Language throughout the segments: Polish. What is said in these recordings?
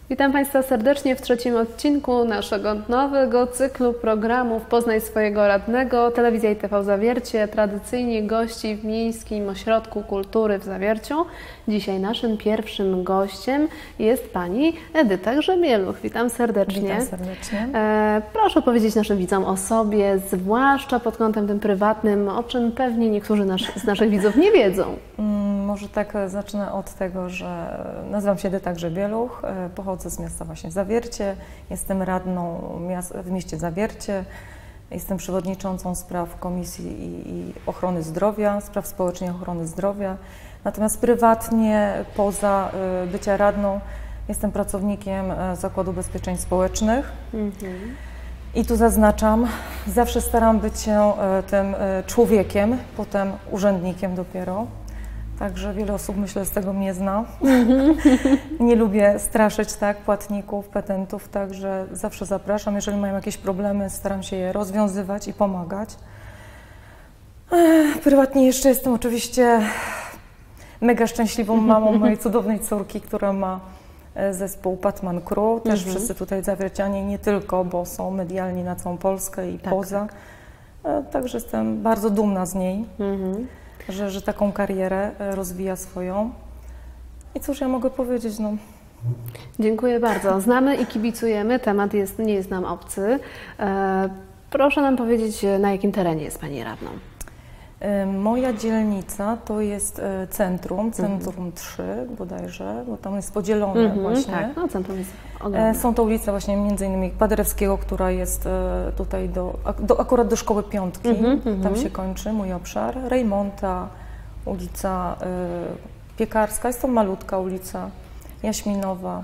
Witam Państwa serdecznie w trzecim odcinku naszego nowego cyklu programów Poznaj swojego radnego. Telewizja i TV Zawiercie tradycyjnie gości w Miejskim Ośrodku Kultury w Zawierciu. Dzisiaj naszym pierwszym gościem jest Pani Edyta Grzebieluch. Witam serdecznie. Witam serdecznie. Proszę powiedzieć naszym widzom o sobie, zwłaszcza pod kątem tym prywatnym, o czym pewnie niektórzy z naszych widzów nie wiedzą. Może tak zacznę od tego, że nazywam się Edyta Grzebieluch, pochodzę z miasta właśnie Zawiercie, jestem radną w mieście Zawiercie, jestem przewodniczącą spraw Komisji i Ochrony Zdrowia, spraw społecznych ochrony zdrowia. Natomiast prywatnie, poza bycia radną, jestem pracownikiem Zakładu Ubezpieczeń Społecznych. I tu zaznaczam, zawsze staram być się tym człowiekiem, potem urzędnikiem dopiero. Także wiele osób, myślę, z tego mnie zna. Nie lubię straszyć płatników, petentów, także zawsze zapraszam. Jeżeli mają jakieś problemy, staram się je rozwiązywać i pomagać. Prywatnie jeszcze jestem oczywiście mega szczęśliwą mamą mojej cudownej córki, która ma zespół Patman Crew. Też wszyscy tutaj zawiercianie, nie tylko, bo są medialni na całą Polskę i poza. Także jestem bardzo dumna z niej. Że taką karierę rozwija swoją. I cóż ja mogę powiedzieć? No. Dziękuję bardzo. Znamy i kibicujemy. Temat nie jest nam obcy. Proszę nam powiedzieć, na jakim terenie jest Pani radną? Moja dzielnica to jest centrum 3 bodajże, bo tam jest podzielone właśnie. Tak, no centrum jest ogromne. Są to ulice właśnie między innymi Paderewskiego, która jest tutaj akurat do Szkoły Piątki, tam się kończy mój obszar. Rejmonta, ulica Piekarska, jest to malutka ulica, Jaśminowa.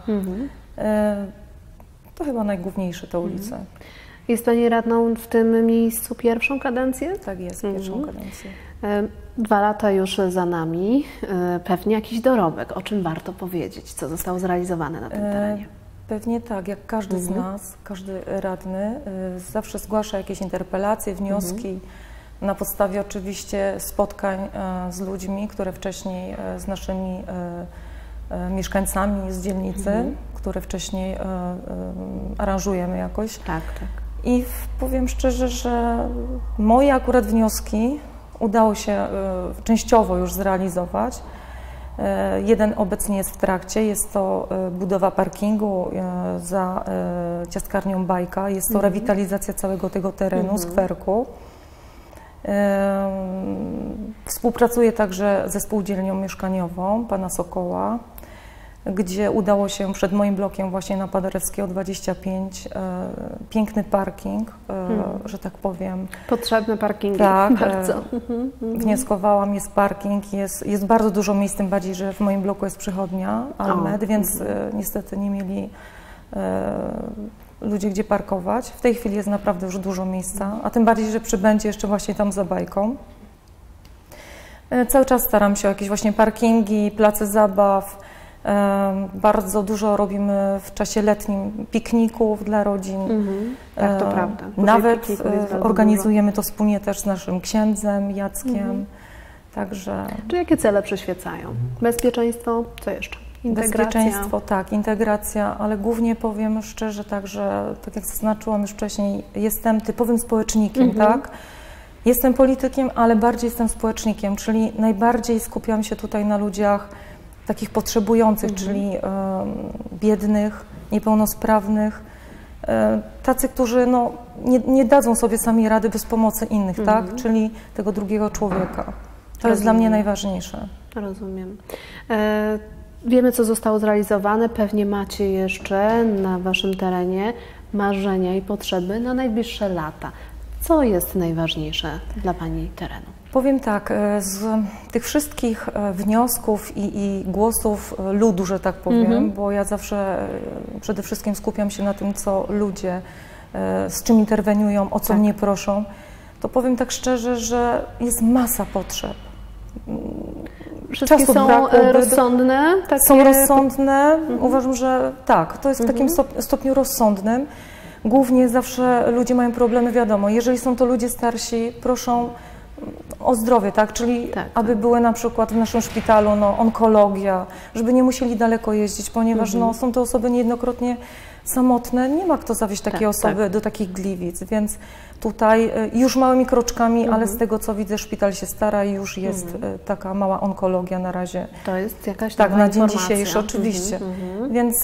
To chyba najgłówniejsze te ulice. Jest Pani radną w tym miejscu pierwszą kadencję? Tak jest, pierwszą kadencję. 2 lata już za nami. Pewnie jakiś dorobek. O czym warto powiedzieć? Co zostało zrealizowane na tym terenie? Pewnie tak, jak każdy z nas, każdy radny zawsze zgłasza jakieś interpelacje, wnioski na podstawie oczywiście spotkań z ludźmi, które wcześniej z naszymi mieszkańcami z dzielnicy, które wcześniej aranżujemy jakoś. Tak. I powiem szczerze, że moje akurat wnioski udało się częściowo już zrealizować. Jeden obecnie jest w trakcie, jest to budowa parkingu za ciastkarnią Bajka, jest to rewitalizacja całego tego terenu, skwerku. Współpracuję także ze spółdzielnią mieszkaniową pana Sokoła, gdzie udało się przed moim blokiem właśnie na Paderewskiego 25 piękny parking, że tak powiem. Potrzebne parkingi. Tak, bardzo. Wnioskowałam, jest parking, jest bardzo dużo miejsc, tym bardziej, że w moim bloku jest przychodnia Almed, więc niestety nie mieli ludzie gdzie parkować. W tej chwili jest naprawdę już dużo miejsca, a tym bardziej, że przybędzie jeszcze właśnie tam za Bajką. Cały czas staram się o jakieś właśnie parkingi, place zabaw. Bardzo dużo robimy w czasie letnim pikników dla rodzin. Tak, to prawda. Nawet organizujemy to wspólnie też z naszym księdzem Jackiem. Także... Czy jakie cele przyświecają? Bezpieczeństwo, co jeszcze? Integracja. Bezpieczeństwo, tak, integracja, ale głównie powiem szczerze tak, że tak jak zaznaczyłam już wcześniej, jestem typowym społecznikiem, tak? Jestem politykiem, ale bardziej jestem społecznikiem, czyli najbardziej skupiam się tutaj na ludziach takich potrzebujących, czyli biednych, niepełnosprawnych, tacy, którzy no, nie dadzą sobie sami rady bez pomocy innych, tak? Czyli tego drugiego człowieka. To jest dla mnie najważniejsze. Rozumiem. Wiemy, co zostało zrealizowane. Pewnie macie jeszcze na Waszym terenie marzenia i potrzeby na najbliższe lata. Co jest najważniejsze dla Pani terenu? Powiem tak, z tych wszystkich wniosków i głosów ludu, że tak powiem, bo ja zawsze przede wszystkim skupiam się na tym, co ludzie, z czym interweniują, o co mnie proszą, to powiem tak szczerze, że jest masa potrzeb. Wszystkie są rozsądne? Są rozsądne. Uważam, że tak, to jest w takim stopniu rozsądnym. Głównie zawsze ludzie mają problemy, wiadomo, jeżeli są to ludzie starsi, proszą o zdrowie, tak? Czyli aby były na przykład w naszym szpitalu onkologia, żeby nie musieli daleko jeździć, ponieważ są to osoby niejednokrotnie samotne, nie ma kto zawieźć takiej osoby do takich Gliwic, więc tutaj już małymi kroczkami, ale z tego co widzę, szpital się stara i już jest taka mała onkologia na razie. To jest jakaś tak, na dzień informacja. dzisiejszy oczywiście. Więc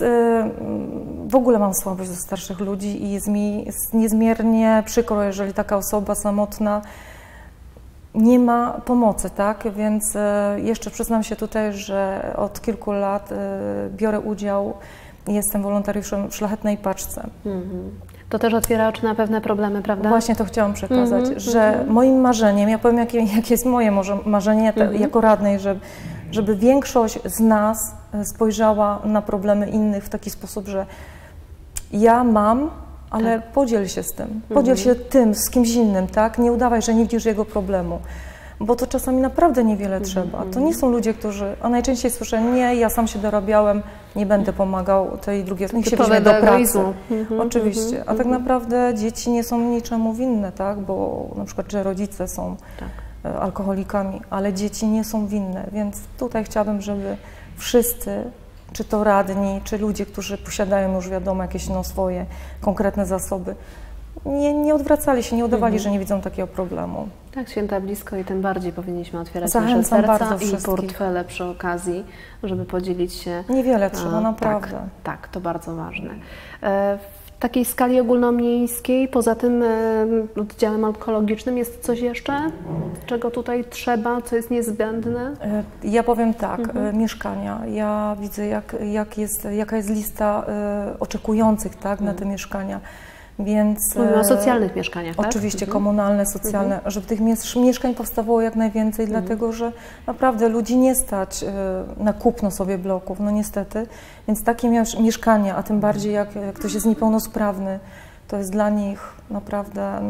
w ogóle mam słabość do starszych ludzi i jest mi niezmiernie przykro, jeżeli taka osoba samotna nie ma pomocy, tak? Więc jeszcze przyznam się tutaj, że od kilku lat biorę udział, jestem wolontariuszem w Szlachetnej Paczce. To też otwiera oczy na pewne problemy, prawda? Właśnie to chciałam przekazać, że moim marzeniem, ja powiem jakie jest moje marzenie jako radnej, żeby większość z nas spojrzała na problemy innych w taki sposób, że ja mam, ale podziel się z tym, podziel się tym z kimś innym, tak? Nie udawaj, że nie widzisz jego problemu, bo to czasami naprawdę niewiele trzeba. To nie są ludzie, którzy, a najczęściej słyszę, nie, ja sam się dorabiałem, nie będę pomagał tej drugiej, niech się weźmie do pracy. Oczywiście, a tak naprawdę dzieci nie są niczemu winne, tak? Bo na przykład, że rodzice są alkoholikami, ale dzieci nie są winne, więc tutaj chciałabym, żeby wszyscy, czy to radni, czy ludzie, którzy posiadają już wiadomo jakieś swoje konkretne zasoby, nie odwracali się, nie udawali, że nie widzą takiego problemu. Tak, święta blisko i tym bardziej powinniśmy otwierać Zachęcam nasze serca bardzo i portfele przy okazji, żeby podzielić się. Niewiele trzeba, naprawdę. Tak, to bardzo ważne. W takiej skali ogólnomiejskiej, poza tym oddziałem onkologicznym jest coś jeszcze, czego tutaj trzeba, co jest niezbędne? Ja powiem tak, mieszkania. Ja widzę, jaka jest lista oczekujących na te mieszkania. Więc, mówimy o socjalnych mieszkaniach, tak? Oczywiście, komunalne, socjalne, żeby tych mieszkań powstawało jak najwięcej, dlatego że naprawdę ludzi nie stać na kupno sobie bloków, no niestety. Więc takie mieszkania, a tym bardziej jak ktoś jest niepełnosprawny, to jest dla nich naprawdę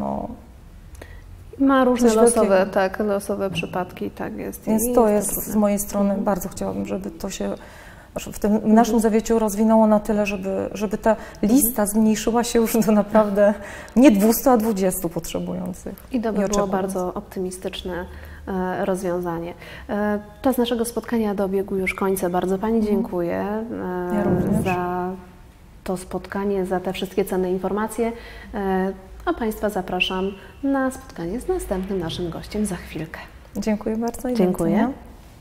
ma różne losowe przypadki, tak jest. Więc to jest z mojej strony, bardzo chciałabym, żeby to się w tym naszym Zawierciu rozwinęło na tyle, żeby ta lista zmniejszyła się już do naprawdę nie 200, a 20 potrzebujących. I to by było bardzo optymistyczne rozwiązanie. Czas naszego spotkania dobiegł już końca. Bardzo Pani dziękuję za to spotkanie, za te wszystkie cenne informacje. A Państwa zapraszam na spotkanie z następnym naszym gościem za chwilkę. Dziękuję bardzo i dziękuję.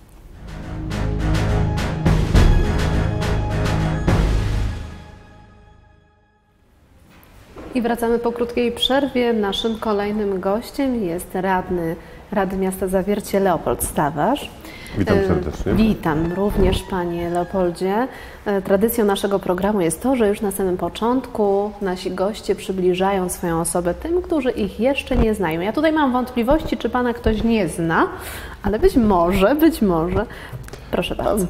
I wracamy po krótkiej przerwie. Naszym kolejnym gościem jest radny Rady Miasta Zawiercie Leopold Stawarz. Witam serdecznie. Witam również Panie Leopoldzie. Tradycją naszego programu jest to, że już na samym początku nasi goście przybliżają swoją osobę tym, którzy ich jeszcze nie znają. Ja tutaj mam wątpliwości, czy Pana ktoś nie zna, ale być może. Proszę bardzo.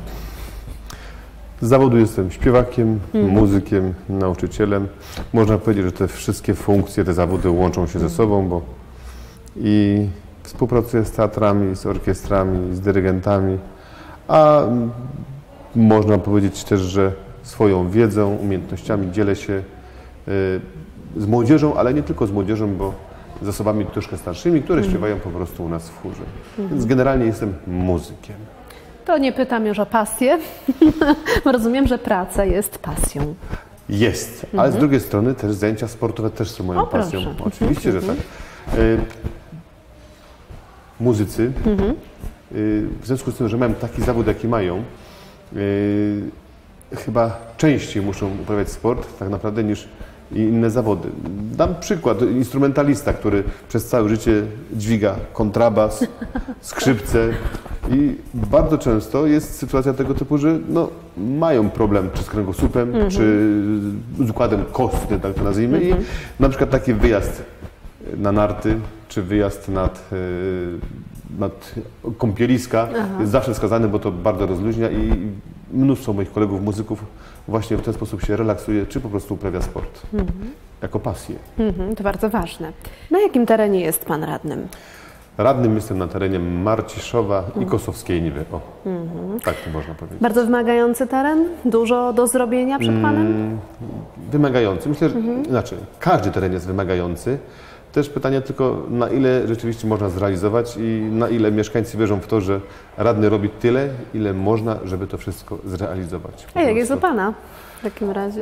Z zawodu jestem śpiewakiem, muzykiem, nauczycielem. Można powiedzieć, że te wszystkie funkcje, te zawody łączą się ze sobą, bo i współpracuję z teatrami, z orkiestrami, z dyrygentami, a można powiedzieć też, że swoją wiedzą, umiejętnościami dzielę się z młodzieżą, ale nie tylko z młodzieżą, bo z osobami troszkę starszymi, które śpiewają po prostu u nas w chórze. Więc generalnie jestem muzykiem. To nie pytam już o pasję. Rozumiem, że praca jest pasją. Jest, ale z drugiej strony też zajęcia sportowe też są moją pasją. Oczywiście, że tak. Muzycy, w związku z tym, że mają taki zawód, jaki mają, chyba częściej muszą uprawiać sport tak naprawdę niż inne zawody. Dam przykład, instrumentalista, który przez całe życie dźwiga kontrabas, skrzypce i bardzo często jest sytuacja tego typu, że mają problem czy z kręgosłupem, czy z układem kostnym, tak to nazwijmy i na przykład taki wyjazd na narty, czy wyjazd nad kąpieliska jest zawsze wskazany, bo to bardzo rozluźnia i mnóstwo moich kolegów muzyków właśnie w ten sposób się relaksuje, czy po prostu uprawia sport jako pasję. To bardzo ważne. Na jakim terenie jest Pan radnym? Radnym jestem na terenie Marciszowa i Kosowskiej Niwy. Tak to można powiedzieć. Bardzo wymagający teren? Dużo do zrobienia przed Panem? Wymagający. Myślę, że każdy teren jest wymagający. też pytanie tylko, na ile rzeczywiście można zrealizować i na ile mieszkańcy wierzą w to, że radny robi tyle, ile można, żeby to wszystko zrealizować. A jak jest u Pana w takim razie?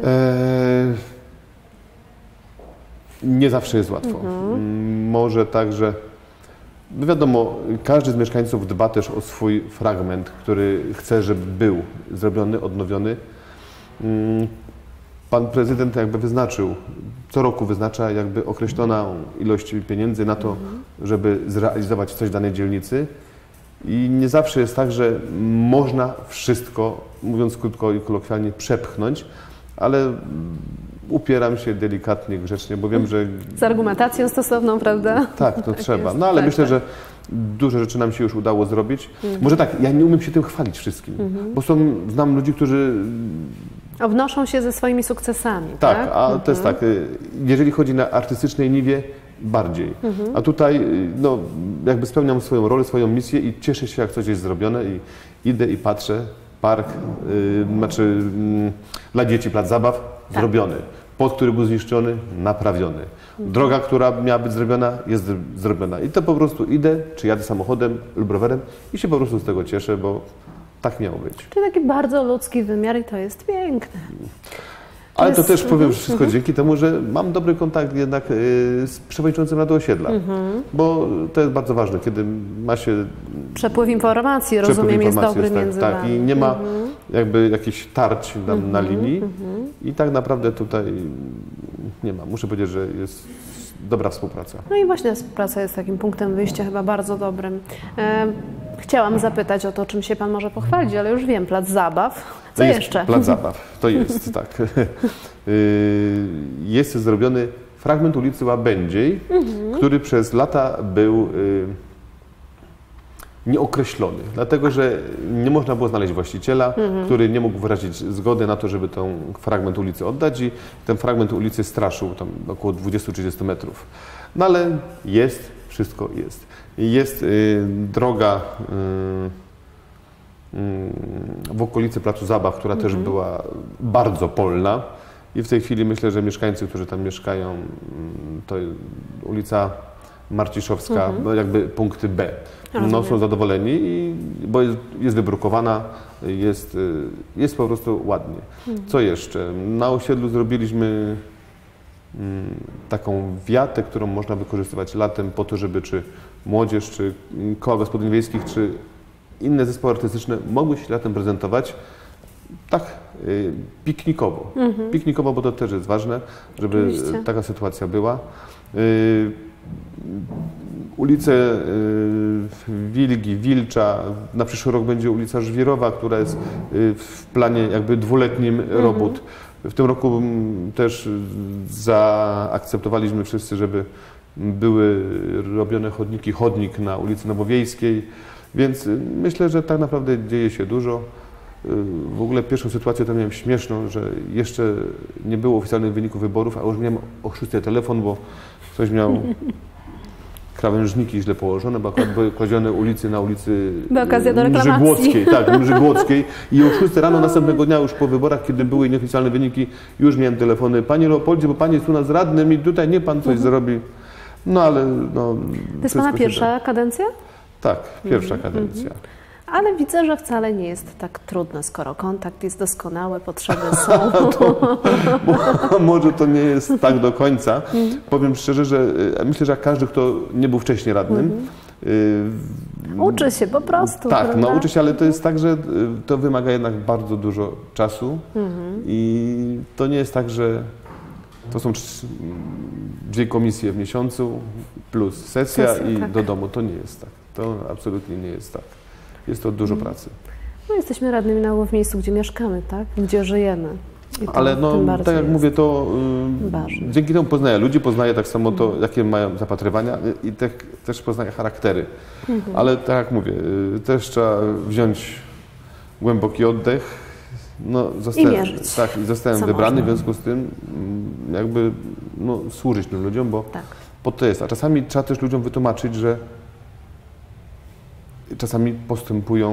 Nie zawsze jest łatwo. Może tak, że no wiadomo, każdy z mieszkańców dba też o swój fragment, który chce, żeby był zrobiony, odnowiony. Pan prezydent jakby wyznaczył, co roku wyznacza jakby określoną ilość pieniędzy na to, żeby zrealizować coś w danej dzielnicy. I nie zawsze jest tak, że można wszystko, mówiąc krótko i kolokwialnie, przepchnąć, ale upieram się delikatnie, grzecznie, bo wiem, że... Z argumentacją stosowną, prawda? Tak, to Tak trzeba. jest. No ale Tak, myślę, tak. że dużo rzeczy nam się już udało zrobić. Może tak, ja nie umiem się tym chwalić wszystkim, bo znam ludzi, którzy... Obnoszą się ze swoimi sukcesami, Tak, tak? a to jest tak, jeżeli chodzi na artystycznej niwie, bardziej. A tutaj no, jakby spełniam swoją rolę, swoją misję i cieszę się, jak coś jest zrobione i idę i patrzę, park, dla dzieci plac zabaw, zrobiony. Płot, który był zniszczony, naprawiony. Droga, która miała być zrobiona, jest zrobiona. I to po prostu idę, czy jadę samochodem lub rowerem i się po prostu z tego cieszę, bo tak miało być. Czyli taki bardzo ludzki wymiar i to jest piękne. Ale to też powiem wszystko dzięki temu, że mam dobry kontakt jednak z przewodniczącym Rady Osiedla, bo to jest bardzo ważne, kiedy ma się... Przepływ informacji, rozumiem, jest dobry między tak, wami. i nie ma jakby jakichś tarć na linii i tak naprawdę tutaj nie ma. Muszę powiedzieć, że jest dobra współpraca. No i właśnie współpraca jest takim punktem wyjścia chyba bardzo dobrym. Chciałam zapytać o to, czym się Pan może pochwalić, ale już wiem, plac zabaw. Co jest jeszcze? Plac zabaw, to jest, tak. Jest zrobiony fragment ulicy Łabędziej, który przez lata był nieokreślony, dlatego że nie można było znaleźć właściciela, który nie mógł wyrazić zgody na to, żeby ten fragment ulicy oddać i ten fragment ulicy straszył tam około 20-30 metrów. No ale jest, wszystko jest. Jest droga w okolicy Placu Zabaw, która też była bardzo polna i w tej chwili myślę, że mieszkańcy, którzy tam mieszkają, to ulica Marciszowska, no jakby punkty B, no, są zadowoleni, bo jest wybrukowana, jest po prostu ładnie. Co jeszcze? Na osiedlu zrobiliśmy taką wiatę, którą można wykorzystywać latem po to, żeby czy młodzież, czy koła gospodyń wiejskich, czy inne zespoły artystyczne mogły się latem prezentować tak piknikowo. Piknikowo, bo to też jest ważne, żeby Oczywiście. taka sytuacja była. Ulice Wilgi, Wilcza, na przyszły rok będzie ulica Żwirowa, która jest w planie jakby dwuletnim robót. W tym roku też zaakceptowaliśmy wszyscy, żeby były robione chodnik na ulicy Nowowiejskiej, więc myślę, że tak naprawdę dzieje się dużo. W ogóle pierwszą sytuację to miałem śmieszną, że jeszcze nie było oficjalnych wyników wyborów, a już miałem o 6 telefon, bo ktoś miał krawężniki źle położone, bo akurat były kładzione ulicy na ulicy Była okazja do reklamacji. Mrzygłockiej, tak, Mrzygłockiej. I o 6 rano następnego dnia, już po wyborach, kiedy były nieoficjalne wyniki, już miałem telefony. Panie Leopoldzie, bo Pan jest tu nas radnym i tutaj nie Pan coś zrobi. No ale... No, To jest Pana pierwsza kadencja? Tak, pierwsza kadencja. Ale widzę, że wcale nie jest tak trudne, skoro kontakt jest doskonały, potrzeby są. Może to nie jest tak do końca. Powiem szczerze, że myślę, że jak każdy, kto nie był wcześniej radnym, Uczy się po prostu. tak, prawda? no uczy się, ale to jest tak, że to wymaga jednak bardzo dużo czasu i to nie jest tak, że to są 2 komisje w miesiącu plus sesja i tak. do domu. To nie jest tak. To absolutnie nie jest tak. Jest to dużo pracy. No, jesteśmy radnymi w miejscu, gdzie mieszkamy, tak? Gdzie żyjemy. I to Ale no, tym bardziej tak jak jest mówię, to ważne. dzięki temu poznaję ludzi, poznaję tak samo to, jakie mają zapatrywania i też poznaję charaktery. Ale tak jak mówię, też trzeba wziąć głęboki oddech. No, mierzyć, tak, i zostałem co wybrany, można. w związku z tym jakby służyć tym ludziom, bo Tak. po to jest. A czasami trzeba też ludziom wytłumaczyć, że czasami postępują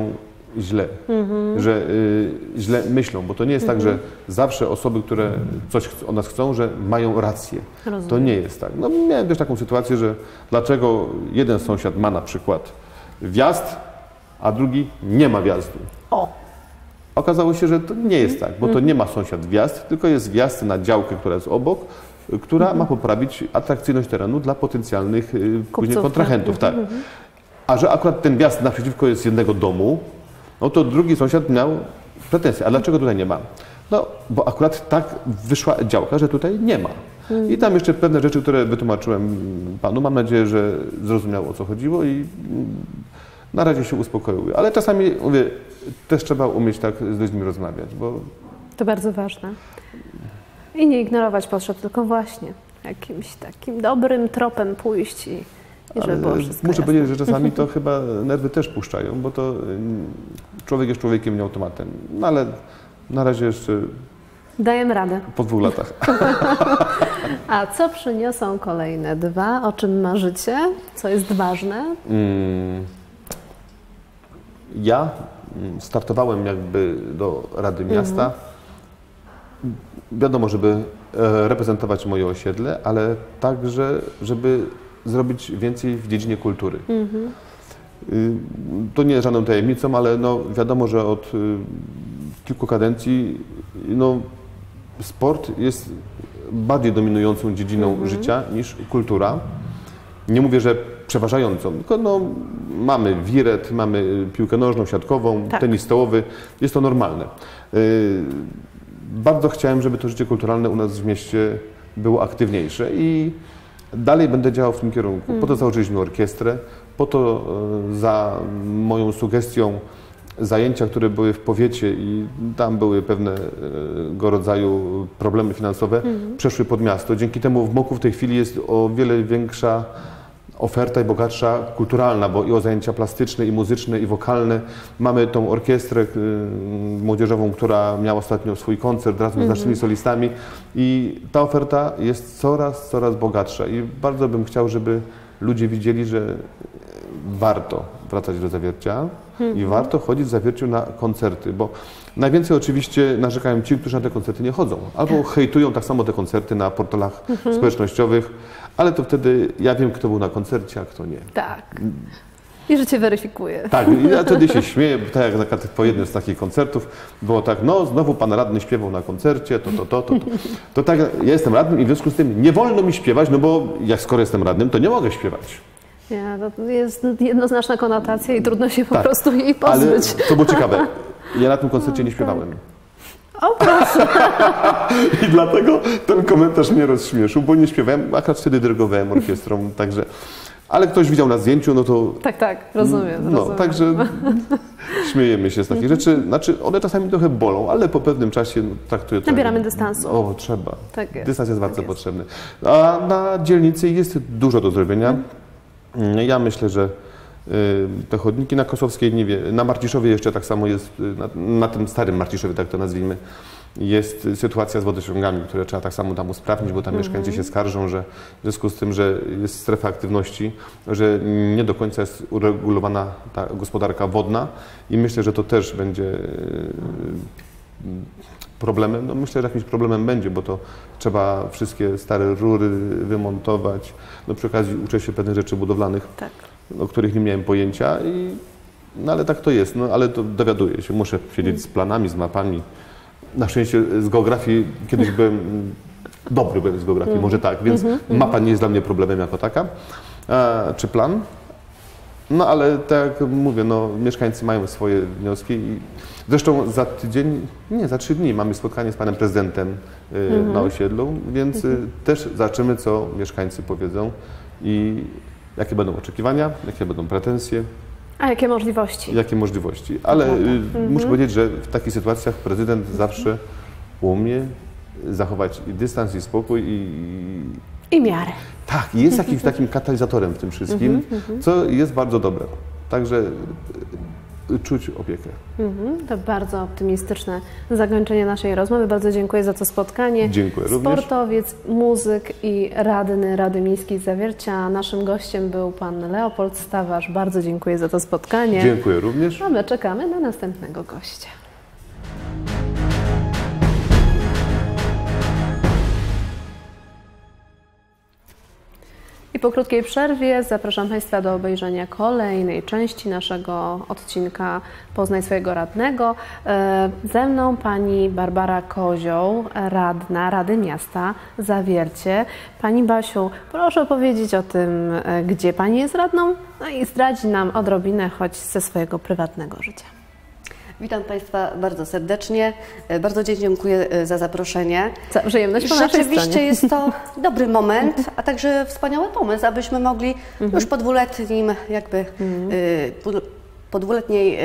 źle, że źle myślą, bo to nie jest tak, że zawsze osoby, które coś od nas chcą, że mają rację. Rozumiem. To nie jest tak. No, miałem też taką sytuację, że dlaczego jeden sąsiad ma na przykład wjazd, a drugi nie ma wjazdu. O! Okazało się, że to nie jest tak, bo to nie ma sąsiad wjazd, tylko jest wjazd na działkę, która jest obok, która ma poprawić atrakcyjność terenu dla potencjalnych później kontrahentów. Tak. A że akurat ten wjazd naprzeciwko jest jednego domu, no to drugi sąsiad miał pretensje. A dlaczego tutaj nie ma? No, bo akurat tak wyszła działka, że tutaj nie ma. I tam jeszcze pewne rzeczy, które wytłumaczyłem panu, mam nadzieję, że zrozumiał, o co chodziło i na razie się uspokoiły. Ale czasami, mówię, też trzeba umieć tak z ludźmi rozmawiać, bo... To bardzo ważne. I nie ignorować potrzeb, tylko właśnie jakimś takim dobrym tropem pójść i żeby było wszystko muszę jasne. powiedzieć, że czasami to chyba nerwy też puszczają, bo to człowiek jest człowiekiem, nie automatem. No ale na razie jeszcze Dajemy radę. po 2 latach. A co przyniosą kolejne 2? O czym marzycie? Co jest ważne? Ja startowałem jakby do Rady Miasta. Wiadomo, żeby reprezentować moje osiedle, ale także, żeby zrobić więcej w dziedzinie kultury. To nie jest żadną tajemnicą, ale no wiadomo, że od kilku kadencji no, sport jest bardziej dominującą dziedziną życia niż kultura. Nie mówię, że przeważającą, tylko no, mamy wiret, mamy piłkę nożną, siatkową, Tak. tenis stołowy. Jest to normalne. Bardzo chciałem, żeby to życie kulturalne u nas w mieście było aktywniejsze i dalej będę działał w tym kierunku. Po to założyliśmy orkiestrę, po to za moją sugestią zajęcia, które były w powiecie i tam były pewnego rodzaju problemy finansowe, przeszły pod miasto. Dzięki temu w Moku w tej chwili jest o wiele większa oferta i bogatsza kulturalna, bo i o zajęcia plastyczne, i muzyczne, i wokalne. Mamy tą orkiestrę młodzieżową, która miała ostatnio swój koncert razem z naszymi solistami i ta oferta jest coraz bogatsza i bardzo bym chciał, żeby ludzie widzieli, że warto wracać do Zawiercia i warto chodzić w Zawierciu na koncerty, bo najwięcej oczywiście narzekają ci, którzy na te koncerty nie chodzą, albo hejtują tak samo te koncerty na portalach społecznościowych, ale to wtedy ja wiem, kto był na koncercie, a kto nie. Tak. I że cię weryfikuje. Tak, i ja wtedy się śmieję, bo tak jak na przykład po jednym z takich koncertów było tak, no znowu pan radny śpiewał na koncercie, to tak, ja jestem radnym i w związku z tym nie wolno mi śpiewać, no bo jak skoro jestem radnym, to nie mogę śpiewać. Nie, to jest jednoznaczna konotacja i trudno się po Tak, prostu jej ale pozbyć. to było ciekawe, ja na tym koncercie nie śpiewałem. O proszę. I dlatego ten komentarz mnie rozśmieszył, bo nie śpiewałem, akurat wtedy dyrygowałem orkiestrą, także... Ale ktoś widział na zdjęciu, no to... Tak, rozumiem. No, także śmiejemy się z takich rzeczy. Znaczy, one czasami trochę bolą, ale po pewnym czasie traktuję to... Nabieramy dystansu. O, trzeba. Tak jest. Dystans jest Tak bardzo jest. potrzebny. A na dzielnicy jest dużo do zrobienia. Ja myślę, że te chodniki na Kosowskiej Niwie, na Marciszowie jeszcze tak samo jest, na tym starym Marciszowie, tak to nazwijmy, jest sytuacja z wodociągami, które trzeba tak samo tam usprawnić, bo tam mieszkańcy się skarżą, że w związku z tym, że jest strefa aktywności, że nie do końca jest uregulowana ta gospodarka wodna i myślę, że to też będzie problemem. No myślę, że jakimś problemem będzie, bo to trzeba wszystkie stare rury wymontować. No przy okazji uczę się pewnych rzeczy budowlanych, Tak. o których nie miałem pojęcia, no ale tak to jest, no ale to dowiaduję się, muszę siedzieć z planami, z mapami. Na szczęście z geografii kiedyś dobry byłem z geografii, może tak, więc mapa nie jest dla mnie problemem jako taka, czy plan. No ale tak jak mówię, no mieszkańcy mają swoje wnioski i zresztą za tydzień, nie, za 3 dni mamy spotkanie z panem prezydentem na osiedlu, więc też zobaczymy, co mieszkańcy powiedzą i jakie będą oczekiwania, jakie będą pretensje. A jakie możliwości? Jakie możliwości. Ale muszę powiedzieć, że w takich sytuacjach prezydent zawsze umie zachować i dystans, i spokój, I miarę. tak, i jest jakimś takim katalizatorem w tym wszystkim, co jest bardzo dobre. Także czuć opiekę. To bardzo optymistyczne zakończenie naszej rozmowy. Bardzo dziękuję za to spotkanie. Dziękuję również. Sportowiec, muzyk i radny Rady Miejskiej Zawiercia. Naszym gościem był pan Leopold Stawarz. Bardzo dziękuję za to spotkanie. Dziękuję również. A my czekamy na następnego gościa. I po krótkiej przerwie zapraszam Państwa do obejrzenia kolejnej części naszego odcinka Poznaj swojego radnego. Ze mną pani Barbara Kozioł, radna Rady Miasta Zawiercie. Pani Basiu, proszę powiedzieć o tym, gdzie Pani jest radną, no i zdradzi nam odrobinę choć ze swojego prywatnego życia. Witam Państwa bardzo serdecznie. Bardzo dziękuję za zaproszenie. Za przyjemność po naszej Rzeczywiście stronie. jest to dobry moment, a także wspaniały pomysł, abyśmy mogli już po dwuletnim po dwuletniej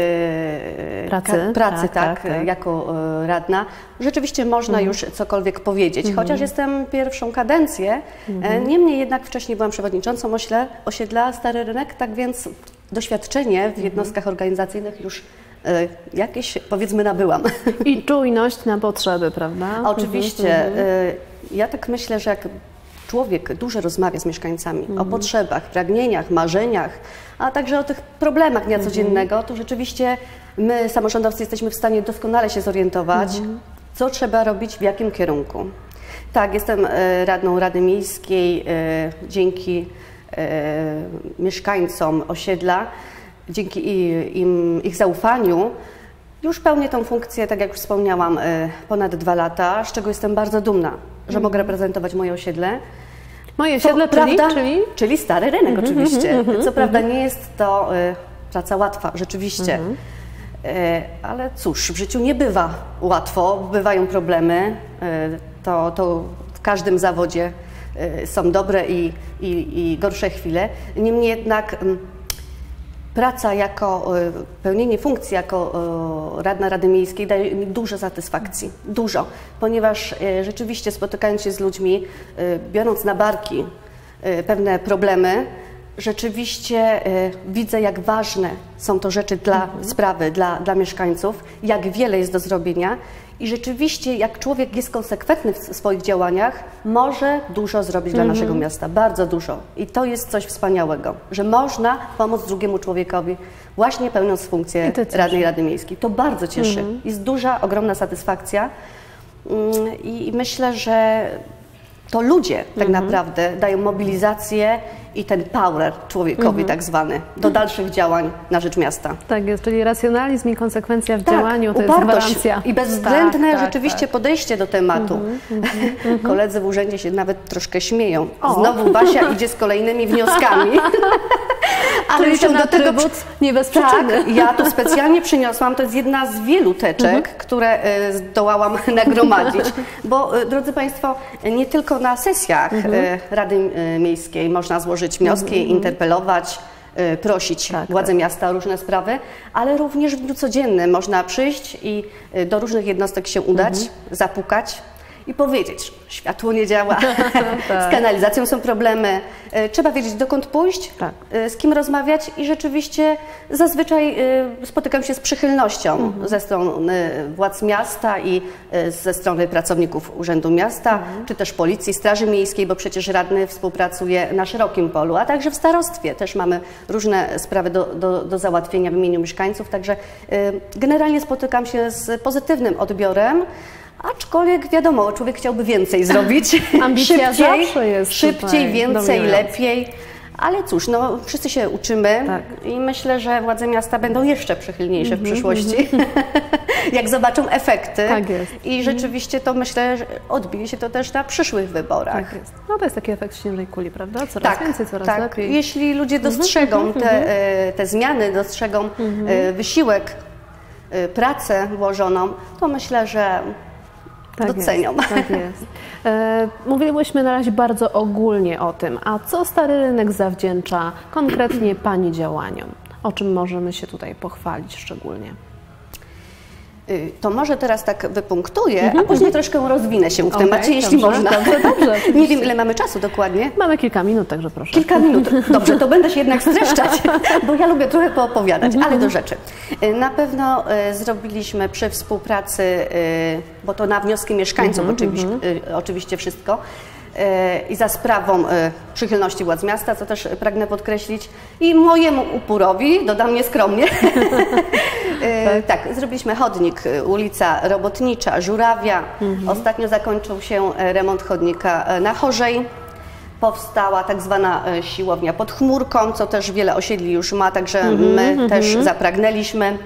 pracy tak, jako radna, rzeczywiście można już cokolwiek powiedzieć. Chociaż jestem pierwszą kadencję, niemniej jednak wcześniej byłam przewodniczącą osiedla Stary Rynek, tak więc doświadczenie w jednostkach organizacyjnych już jakieś, powiedzmy, nabyłam. I czujność na potrzeby, prawda? Oczywiście. Ja tak myślę, że jak człowiek dużo rozmawia z mieszkańcami o potrzebach, pragnieniach, marzeniach, a także o tych problemach dnia codziennego, to rzeczywiście my, samorządowcy, jesteśmy w stanie doskonale się zorientować, co trzeba robić, w jakim kierunku. Tak, jestem radną Rady Miejskiej dzięki mieszkańcom osiedla. Dzięki ich zaufaniu już pełnię tę funkcję, tak jak już wspomniałam, ponad 2 lata, z czego jestem bardzo dumna, że mogę reprezentować moje osiedle. Moje osiedle, czyli Stary Rynek oczywiście. Co prawda nie jest to praca łatwa, rzeczywiście, ale cóż, w życiu nie bywa łatwo, bywają problemy, to w każdym zawodzie są dobre i gorsze chwile, niemniej jednak praca pełnienie funkcji jako radna Rady Miejskiej daje mi dużo satysfakcji, dużo, ponieważ rzeczywiście spotykając się z ludźmi, biorąc na barki pewne problemy, rzeczywiście widzę, jak ważne są to rzeczy dla sprawy, dla mieszkańców, jak wiele jest do zrobienia i rzeczywiście jak człowiek jest konsekwentny w swoich działaniach, może dużo zrobić dla naszego miasta, bardzo dużo. I to jest coś wspaniałego, że można pomóc drugiemu człowiekowi właśnie pełniąc funkcję radnej Rady Miejskiej. To bardzo cieszy. Jest duża, ogromna satysfakcja i myślę, że to ludzie tak naprawdę dają mobilizację i ten power człowiekowi tak zwany do dalszych działań na rzecz miasta. Tak jest, czyli racjonalizm i konsekwencja w działaniu to jest gwarancja. I bezwzględne rzeczywiście podejście do tematu. Koledzy w urzędzie się nawet troszkę śmieją. Znowu Basia idzie z kolejnymi wnioskami. Ale się do tego nie bez przyczyny. Tak, ja tu specjalnie przyniosłam, to jest jedna z wielu teczek, które zdołałam nagromadzić. Bo, drodzy Państwo, nie tylko na sesjach Rady Miejskiej można złożyć wnioski, interpelować, prosić władze miasta o różne sprawy, ale również w dniu codziennym można przyjść i do różnych jednostek się udać, zapukać i powiedzieć, że światło nie działa, z kanalizacją są problemy, trzeba wiedzieć, dokąd pójść, z kim rozmawiać i rzeczywiście zazwyczaj spotykam się z przychylnością ze strony władz miasta i ze strony pracowników Urzędu Miasta, czy też Policji, Straży Miejskiej, bo przecież radny współpracuje na szerokim polu, a także w starostwie też mamy różne sprawy do załatwienia w imieniu mieszkańców, także generalnie spotykam się z pozytywnym odbiorem. Aczkolwiek wiadomo, człowiek chciałby więcej zrobić, Ambicja zawsze jest szybciej, więcej, lepiej. Ale cóż, no, wszyscy się uczymy i myślę, że władze miasta będą jeszcze przychylniejsze w przyszłości, jak zobaczą efekty. Tak jest. I rzeczywiście to myślę, że odbije się to też na przyszłych wyborach. Tak jest. No to jest taki efekt śnieżnej kuli, prawda? Coraz więcej, coraz lepiej. Jeśli ludzie dostrzegą te zmiany, dostrzegą wysiłek, pracę włożoną, to myślę, że docenią. Tak jest. Mówiłyśmy na razie bardzo ogólnie o tym, a co Stary Rynek zawdzięcza konkretnie Pani działaniom? O czym możemy się tutaj pochwalić szczególnie? To może teraz tak wypunktuję, a później troszkę rozwinę się w temacie, jeśli dobrze, można. Dobrze, nie wiem, ile mamy czasu dokładnie. Mamy kilka minut, także proszę. Kilka minut. Dobrze, to będę się jednak streszczać, bo ja lubię trochę poopowiadać, ale do rzeczy. Na pewno zrobiliśmy przy współpracy, bo to na wnioski mieszkańców oczywiście wszystko, i za sprawą przychylności władz miasta, co też pragnę podkreślić, i mojemu uporowi, dodam nieskromnie, tak, zrobiliśmy chodnik, ulica Robotnicza, Żurawia. Ostatnio zakończył się remont chodnika na Chorzej. Powstała tak zwana siłownia pod chmurką, co też wiele osiedli już ma, także my też zapragnęliśmy.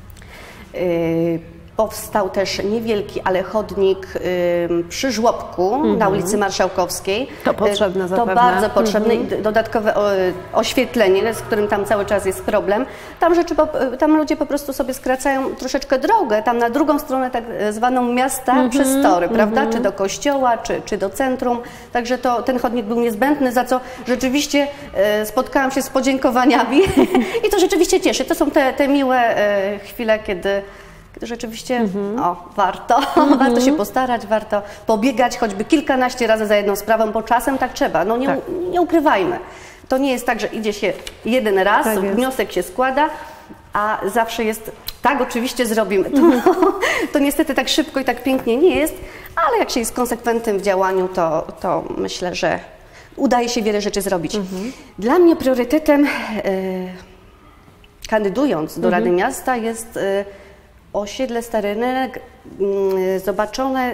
Powstał też niewielki, ale chodnik przy żłobku na ulicy Marszałkowskiej. To potrzebne zapewne. To bardzo potrzebne i dodatkowe oświetlenie, z którym tam cały czas jest problem. Tam tam ludzie po prostu sobie skracają troszeczkę drogę, tam na drugą stronę tak zwaną miasta przez tory, prawda? Czy do kościoła, czy do centrum. Także ten chodnik był niezbędny, za co rzeczywiście spotkałam się z podziękowaniami i to rzeczywiście cieszy. To są te miłe chwile, kiedy rzeczywiście warto się postarać, warto pobiegać choćby kilkanaście razy za jedną sprawą, bo czasem tak trzeba. No nie ukrywajmy. To nie jest tak, że idzie się jeden raz, wniosek się składa, a zawsze jest tak, oczywiście zrobimy. To niestety tak szybko i tak pięknie nie jest, ale jak się jest konsekwentnym w działaniu, to myślę, że udaje się wiele rzeczy zrobić. Dla mnie priorytetem, kandydując do Rady Miasta, jest osiedle Stary Rynek zobaczone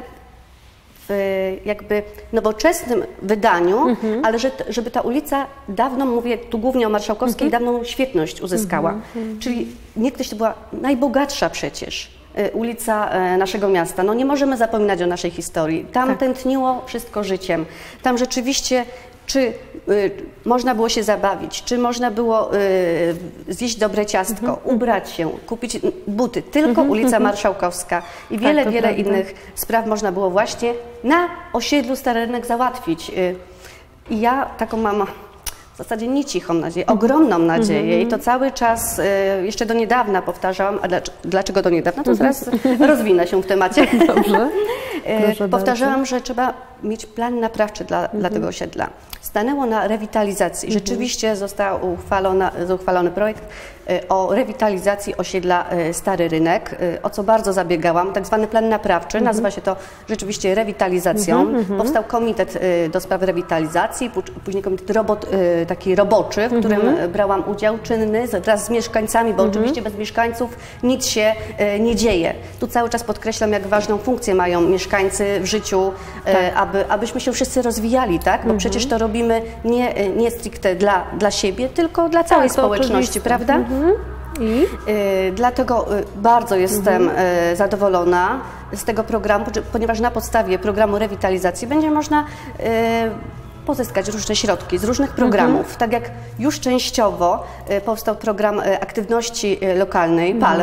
w jakby nowoczesnym wydaniu, ale żeby ta ulica dawno, mówię tu głównie o Marszałkowskiej, dawną świetność uzyskała. Czyli niegdyś to była najbogatsza przecież ulica naszego miasta. No nie możemy zapominać o naszej historii. Tam tętniło wszystko życiem. Tam rzeczywiście czy można było się zabawić, czy można było zjeść dobre ciastko, ubrać się, kupić buty. Tylko ulica Marszałkowska i wiele innych spraw można było właśnie na osiedlu Stary Rynek załatwić. I ja taką mam w zasadzie nie cichą nadzieję, ogromną nadzieję i to cały czas, jeszcze do niedawna powtarzałam, a dlaczego do niedawna? To zaraz rozwinę się w temacie. Dobrze. Powtarzałam, że trzeba mieć plan naprawczy dla tego osiedla. Stanęło na rewitalizacji. Rzeczywiście został uchwalony projekt o rewitalizacji osiedla Stary Rynek, o co bardzo zabiegałam. Tak zwany plan naprawczy, nazywa się to rzeczywiście rewitalizacją. Powstał komitet do spraw rewitalizacji, później komitet taki roboczy, w którym brałam udział, czynny, wraz z mieszkańcami, bo oczywiście bez mieszkańców nic się nie dzieje. Tu cały czas podkreślam, jak ważną funkcję mają mieszkańcy w życiu, abyśmy się wszyscy rozwijali, tak? Bo przecież to robimy nie stricte dla siebie, tylko dla całej społeczności, prawda? Dlatego bardzo jestem zadowolona z tego programu, ponieważ na podstawie programu rewitalizacji będzie można pozyskać różne środki z różnych programów. Tak jak już częściowo powstał program aktywności lokalnej, PAL.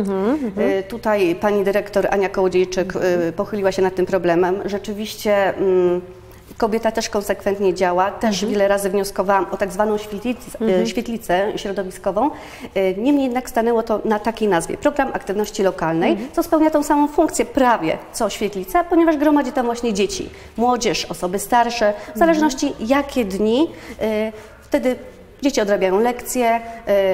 Tutaj pani dyrektor Ania Kołodziejczyk pochyliła się nad tym problemem. Rzeczywiście kobieta też konsekwentnie działa, też wiele razy wnioskowałam o tak zwaną świetlicę środowiskową. Niemniej jednak stanęło to na takiej nazwie, Program Aktywności Lokalnej, co spełnia tą samą funkcję prawie co świetlica, ponieważ gromadzi tam właśnie dzieci, młodzież, osoby starsze, w zależności jakie dni, wtedy dzieci odrabiają lekcje,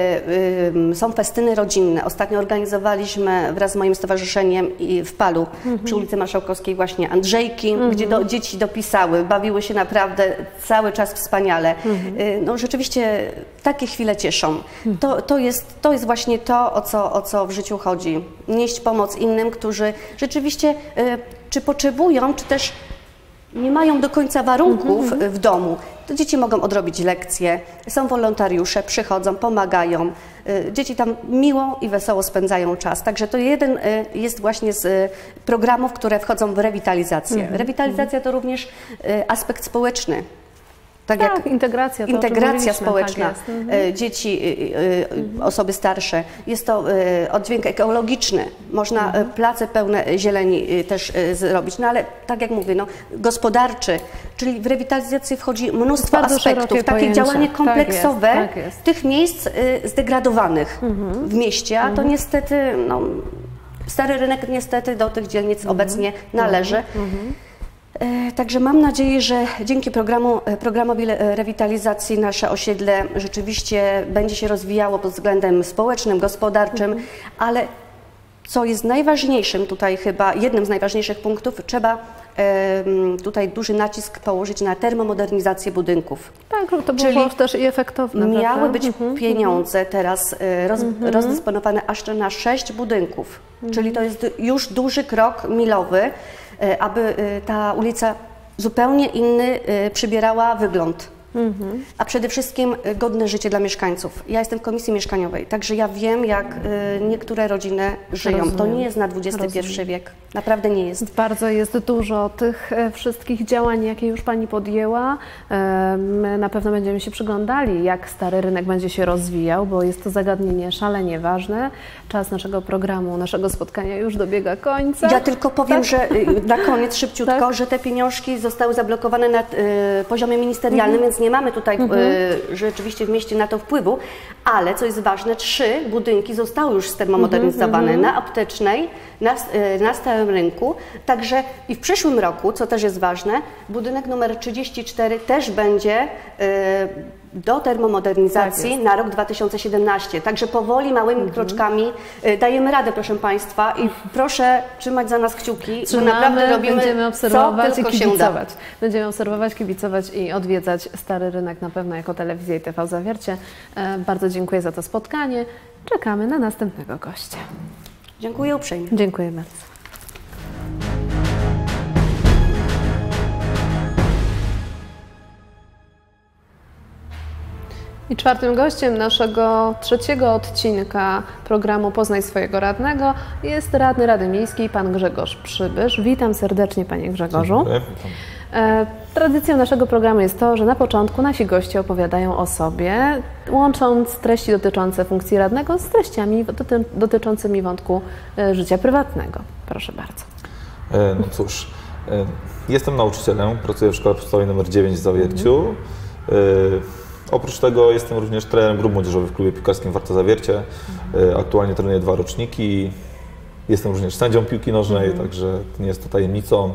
są festyny rodzinne. Ostatnio organizowaliśmy wraz z moim stowarzyszeniem w Palu przy ulicy Marszałkowskiej właśnie Andrzejki, gdzie dzieci dopisały, bawiły się naprawdę cały czas wspaniale. No, rzeczywiście takie chwile cieszą. To jest właśnie to, o co w życiu chodzi. Nieść pomoc innym, którzy rzeczywiście czy potrzebują, czy też nie mają do końca warunków w domu. To dzieci mogą odrobić lekcje, są wolontariusze, przychodzą, pomagają. Dzieci tam miło i wesoło spędzają czas. Także to jeden jest właśnie z programów, które wchodzą w rewitalizację. Rewitalizacja to również aspekt społeczny. Tak jak integracja społeczna, dzieci, osoby starsze. Jest to oddźwięk ekologiczny. Można place pełne zieleni też zrobić. No ale tak jak mówię, gospodarczy, czyli w rewitalizację wchodzi mnóstwo aspektów. Takie działanie kompleksowe tych miejsc zdegradowanych w mieście, a to niestety Stary Rynek niestety do tych dzielnic obecnie należy. Także mam nadzieję, że dzięki programowi rewitalizacji nasze osiedle rzeczywiście będzie się rozwijało pod względem społecznym, gospodarczym, ale co jest najważniejszym tutaj chyba, jednym z najważniejszych punktów, trzeba tutaj duży nacisk położyć na termomodernizację budynków. Tak, to było też i efektowne. Miały być pieniądze teraz rozdysponowane aż na 6 budynków, czyli to jest już duży krok milowy, aby ta ulica zupełnie inny przybierała wygląd. A przede wszystkim godne życie dla mieszkańców. Ja jestem w komisji mieszkaniowej, także ja wiem, jak niektóre rodziny żyją. Rozumiem. To nie jest na XXI wiek. Naprawdę nie jest. Bardzo jest dużo tych wszystkich działań, jakie już Pani podjęła. My na pewno będziemy się przyglądali, jak Stary Rynek będzie się rozwijał, bo jest to zagadnienie szalenie ważne. Czas naszego programu, naszego spotkania już dobiega końca. Ja tylko powiem, że na koniec szybciutko, że te pieniążki zostały zablokowane na poziomie ministerialnym, więc nie mamy tutaj rzeczywiście w mieście na to wpływu, ale co jest ważne, 3 budynki zostały już stermomodernizowane na Aptecznej, na Starym Rynku, także i w przyszłym roku, co też jest ważne, budynek numer 34 też będzie do termomodernizacji na rok 2017. Także powoli, małymi kroczkami dajemy radę, proszę Państwa, i proszę trzymać za nas kciuki, bo naprawdę robimy, będziemy obserwować co tylko i kibicować. się da. Będziemy obserwować, kibicować i odwiedzać Stary Rynek na pewno jako telewizja i TV Zawiercie. Bardzo dziękuję za to spotkanie. Czekamy na następnego gościa. Dziękuję uprzejmie. Dziękuję bardzo. I czwartym gościem naszego 3. odcinka programu Poznaj swojego radnego jest radny Rady Miejskiej, pan Grzegorz Przybysz. Witam serdecznie, panie Grzegorzu. Dziękuję. Tradycją naszego programu jest to, że na początku nasi goście opowiadają o sobie, łącząc treści dotyczące funkcji radnego z treściami dotyczącymi wątku życia prywatnego. Proszę bardzo. No cóż, jestem nauczycielem, pracuję w Szkole Podstawowej nr 9 w Zawierciu. Oprócz tego jestem również trenerem grup młodzieżowych w klubie piłkarskim Warta Zawiercie. Aktualnie trenuję 2 roczniki. Jestem również sędzią piłki nożnej, także to nie jest to tajemnicą.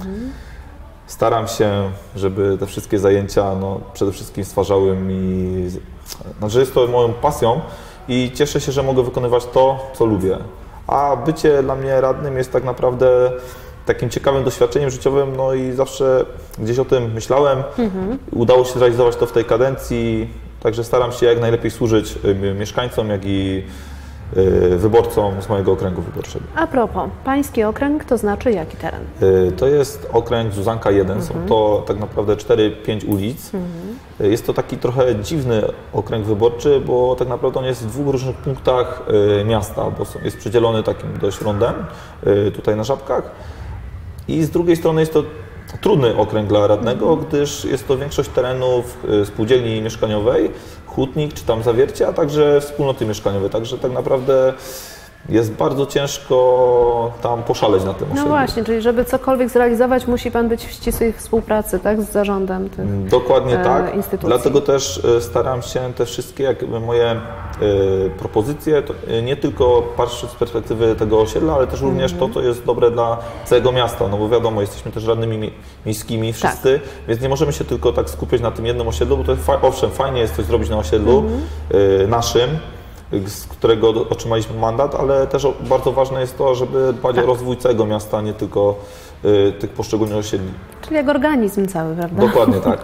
Staram się, żeby te wszystkie zajęcia przede wszystkim stwarzały mi... Znaczy jest to moją pasją i cieszę się, że mogę wykonywać to, co lubię. A bycie dla mnie radnym jest tak naprawdę takim ciekawym doświadczeniem życiowym, no i zawsze gdzieś o tym myślałem. Udało się zrealizować to w tej kadencji, także staram się jak najlepiej służyć mieszkańcom, jak i wyborcom z mojego okręgu wyborczego. A propos, pański okręg to znaczy jaki teren? To jest okręg Zuzanka 1, są to tak naprawdę 4-5 ulic. Jest to taki trochę dziwny okręg wyborczy, bo tak naprawdę on jest w 2 różnych punktach miasta, bo jest przydzielony takim dość rondem, tutaj na Żabkach. I z drugiej strony jest to trudny okręg dla radnego, gdyż jest to większość terenów spółdzielni mieszkaniowej, hutnik czy tam Zawiercie, a także wspólnoty mieszkaniowe. Także tak naprawdę jest bardzo ciężko tam poszaleć na tym osiedlu. No właśnie, czyli żeby cokolwiek zrealizować, musi pan być w ścisłej współpracy, tak, z zarządem tych Dokładnie tak. instytucji. Dlatego też staram się te wszystkie jakby moje propozycje, nie tylko patrzeć z perspektywy tego osiedla, ale też również to, co jest dobre dla całego miasta, no bo wiadomo, jesteśmy też radnymi miejskimi wszyscy, więc nie możemy się tylko tak skupiać na tym jednym osiedlu, bo to jest, owszem, fajnie jest coś zrobić na osiedlu naszym, z którego otrzymaliśmy mandat, ale też bardzo ważne jest to, żeby dbać o rozwój całego miasta, nie tylko tych poszczególnych osiedli. Czyli jak organizm cały, prawda? Dokładnie tak.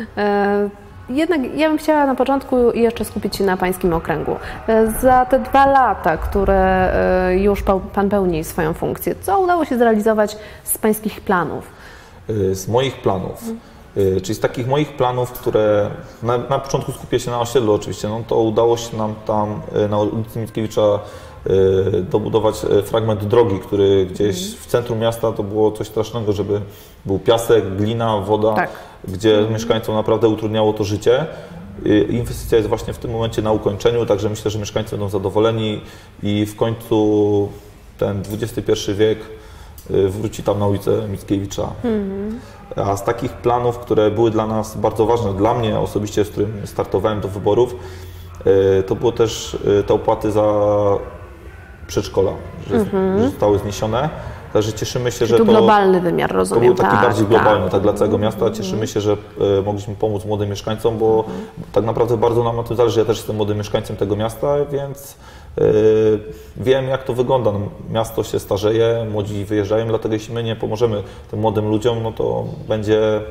Jednak ja bym chciała na początku jeszcze skupić się na pańskim okręgu. Za te 2 lata, które już pan pełni swoją funkcję, co udało się zrealizować z pańskich planów? Z moich planów. Czyli z takich moich planów, które na początku skupię się na osiedlu oczywiście, no to udało się nam tam na ulicy Mickiewicza dobudować fragment drogi, który gdzieś w centrum miasta to było coś strasznego, żeby był piasek, glina, woda, gdzie mieszkańcom naprawdę utrudniało to życie. Inwestycja jest właśnie w tym momencie na ukończeniu, także myślę, że mieszkańcy będą zadowoleni i w końcu ten XXI wiek wróci tam na ulicę Mickiewicza. A z takich planów, które były dla nas bardzo ważne, dla mnie osobiście, z którym startowałem do wyborów, to było też te opłaty za przedszkola, że zostały zniesione. Także cieszymy się, że to globalny wymiar, rozumiem. To był taki bardziej globalny, tak dla całego miasta. Cieszymy się, że mogliśmy pomóc młodym mieszkańcom, bo tak naprawdę bardzo nam na tym zależy. Ja też jestem młodym mieszkańcem tego miasta, więc wiem, jak to wygląda. No, miasto się starzeje, młodzi wyjeżdżają, dlatego jeśli my nie pomożemy tym młodym ludziom, no to będzie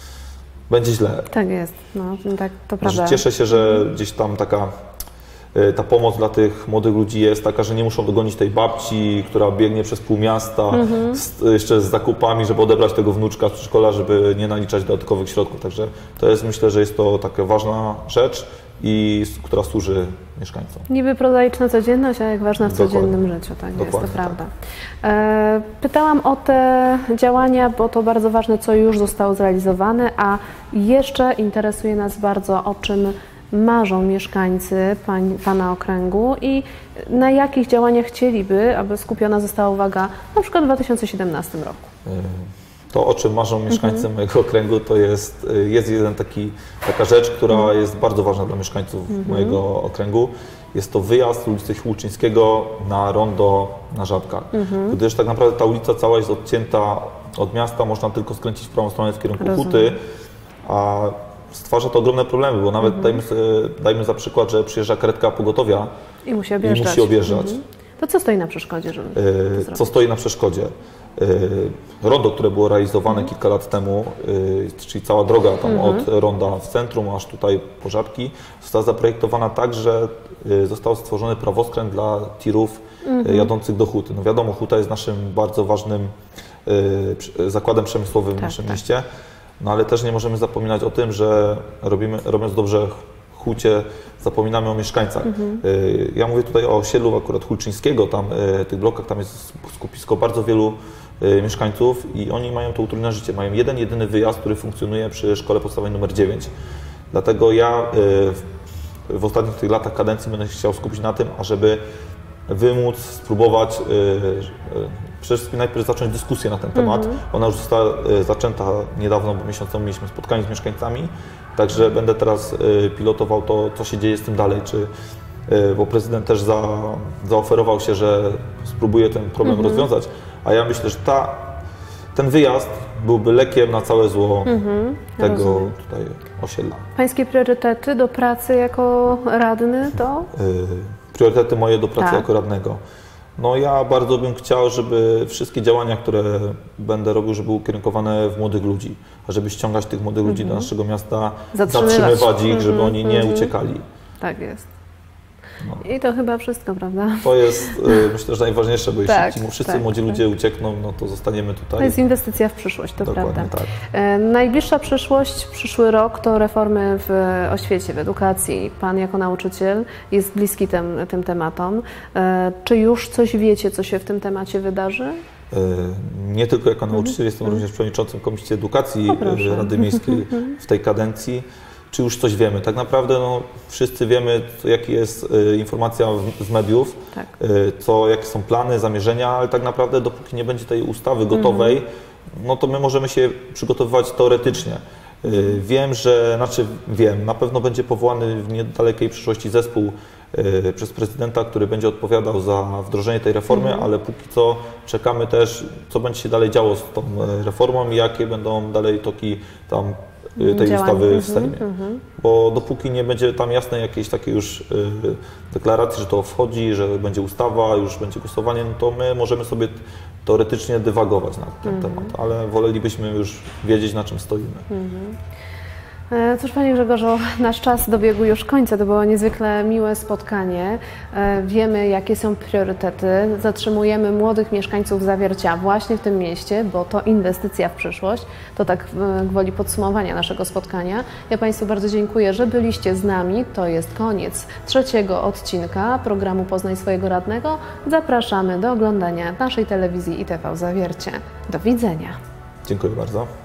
źle. Tak jest, no, tak, to prawda. Cieszę się, że gdzieś tam ta pomoc dla tych młodych ludzi jest taka, że nie muszą dogonić tej babci, która biegnie przez pół miasta, jeszcze z zakupami, żeby odebrać tego wnuczka z przedszkola, żeby nie naliczać dodatkowych środków. Także to jest, myślę, że jest to taka ważna rzecz, która służy mieszkańcom. Niby prozaiczna codzienność, a jak ważna w codziennym życiu, tak jest, to prawda. Pytałam o te działania, bo to bardzo ważne, co już zostało zrealizowane, a jeszcze interesuje nas bardzo, o czym marzą mieszkańcy Pana okręgu i na jakich działaniach chcieliby, aby skupiona została uwaga na przykład w 2017 roku? To, o czym marzą mieszkańcy mojego okręgu, to jest taka rzecz, która jest bardzo ważna dla mieszkańców mojego okręgu. Jest to wyjazd ulicy Chłóczyńskiego na rondo na Żabkach. Gdyż tak naprawdę ta ulica cała jest odcięta od miasta, można tylko skręcić w prawą stronę w kierunku Huty, a stwarza to ogromne problemy, bo nawet dajmy za przykład, że przyjeżdża karetka pogotowia i musi objeżdżać. To co stoi na przeszkodzie? Co stoi na przeszkodzie? Rondo, które było realizowane kilka lat temu, czyli cała droga tam od ronda w centrum aż tutaj po Żabki, została zaprojektowana tak, że został stworzony prawoskręt dla tirów jadących do Huty. No wiadomo, Huta jest naszym bardzo ważnym zakładem przemysłowym w naszym mieście, no ale też nie możemy zapominać o tym, że robiąc dobrze Hucie, zapominamy o mieszkańcach. Ja mówię tutaj o osiedlu akurat Hulczyńskiego, tam tych blokach, tam jest skupisko bardzo wielu mieszkańców i oni mają to utrudnione życie. Mają jedyny wyjazd, który funkcjonuje przy szkole podstawowej nr 9. Dlatego ja w ostatnich tych latach kadencji będę chciał skupić na tym, ażeby wymóc, spróbować przede wszystkim najpierw zacząć dyskusję na ten temat. Ona już została zaczęta niedawno, bo miesiąc temu mieliśmy spotkanie z mieszkańcami, także będę teraz pilotował to, co się dzieje z tym dalej, bo prezydent też zaoferował się, że spróbuje ten problem rozwiązać, a ja myślę, że ten wyjazd byłby lekiem na całe zło tego tutaj osiedla. Pańskie priorytety do pracy jako radny to? Priorytety moje do pracy jako radnego. No ja bardzo bym chciał, żeby wszystkie działania, które będę robił, żeby były ukierunkowane w młodych ludzi, a żeby ściągać tych młodych ludzi do naszego miasta, zatrzymywać ich, żeby oni nie uciekali. Tak jest. No. I to chyba wszystko, prawda? To jest, myślę, że najważniejsze, bo jeśli wszyscy młodzi ludzie uciekną, no to zostaniemy tutaj. To jest inwestycja w przyszłość, to dokładnie prawda. Tak. Najbliższa przyszłość, przyszły rok to reformy w oświecie, w edukacji. Pan jako nauczyciel jest bliski tym tematom. Czy już coś wiecie, co się w tym temacie wydarzy? Nie tylko jako nauczyciel, jestem również przewodniczącym Komisji Edukacji Rady Miejskiej w tej kadencji. Czy już coś wiemy? Tak naprawdę wszyscy wiemy, jaka jest informacja z mediów, jakie są plany, zamierzenia, ale tak naprawdę dopóki nie będzie tej ustawy gotowej, no to my możemy się przygotowywać teoretycznie. Wiem, na pewno będzie powołany w niedalekiej przyszłości zespół przez prezydenta, który będzie odpowiadał za wdrożenie tej reformy, ale póki co czekamy też, co będzie się dalej działo z tą reformą i jakie będą dalej toki tam tej ustawy w Sejmie. Bo dopóki nie będzie tam jasnej jakiejś takiej już deklaracji, że to wchodzi, że będzie ustawa, już będzie głosowanie, no to my możemy sobie teoretycznie dywagować na ten temat, ale wolelibyśmy już wiedzieć, na czym stoimy. Cóż, Panie Grzegorzu, nasz czas dobiegł już końca. To było niezwykle miłe spotkanie. Wiemy, jakie są priorytety. Zatrzymujemy młodych mieszkańców Zawiercia właśnie w tym mieście, bo to inwestycja w przyszłość. To tak gwoli podsumowania naszego spotkania. Ja Państwu bardzo dziękuję, że byliście z nami. To jest koniec 3. odcinka programu Poznaj swojego radnego. Zapraszamy do oglądania naszej telewizji ITV Zawiercie. Do widzenia. Dziękuję bardzo.